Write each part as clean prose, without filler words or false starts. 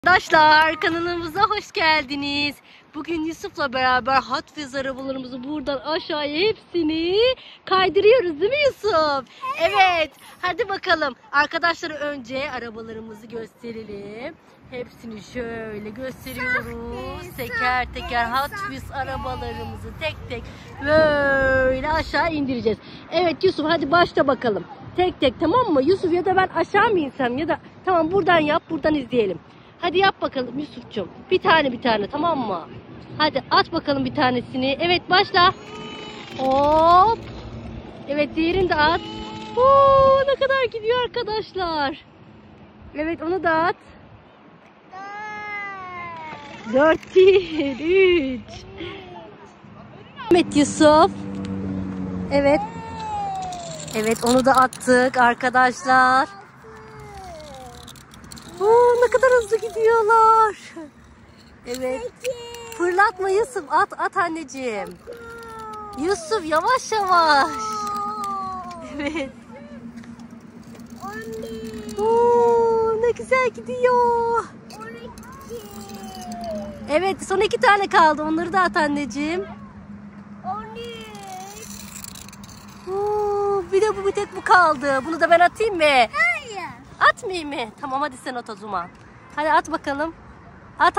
Arkadaşlar kanalımıza hoş geldiniz. Bugün Yusuf'la beraber Hot Wheels arabalarımızı buradan aşağıya hepsini kaydırıyoruz değil mi Yusuf? Evet. Hadi bakalım. Arkadaşlar önce arabalarımızı gösterelim. Hepsini şöyle gösteriyoruz. Teker teker Hot Wheels arabalarımızı tek tek böyle aşağı indireceğiz. Evet Yusuf hadi başla bakalım. Tek tek tamam mı? Yusuf ya da ben aşağı mı insem ya da tamam buradan yap buradan izleyelim. Hadi yap bakalım Yusuf'cum. Bir tane tamam mı? Hadi at bakalım bir tanesini. Evet başla. Hop. Evet diğerini de at. Oo, ne kadar gidiyor arkadaşlar. Evet onu da at. 4 değil 3. Evet Yusuf. Evet. Evet onu da attık arkadaşlar. Oo, ne kadar hızlı gidiyorlar. Evet. Fırlatma Yusuf. At anneciğim. Yusuf yavaş yavaş. Evet. Oo, ne güzel gidiyor. Evet son 2 tane kaldı. Onları da at anneciğim. Oo, bir tek bu kaldı. Bunu da ben atayım mı? Hayır. Atmayayım mı? Tamam hadi sen at o zaman. Hadi at bakalım. At.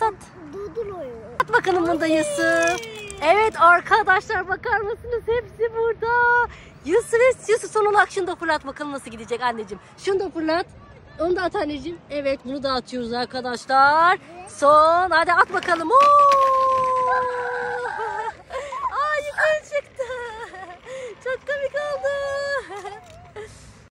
At bakalım bunu da Yusuf. Evet arkadaşlar bakar mısınız? Hepsi burada. Yusuf son olarak şunu da fırlat bakalım nasıl gidecek anneciğim. Şunu da fırlat. Onu da at anneciğim. Evet bunu da atıyoruz arkadaşlar. Son. Hadi at bakalım. Oo!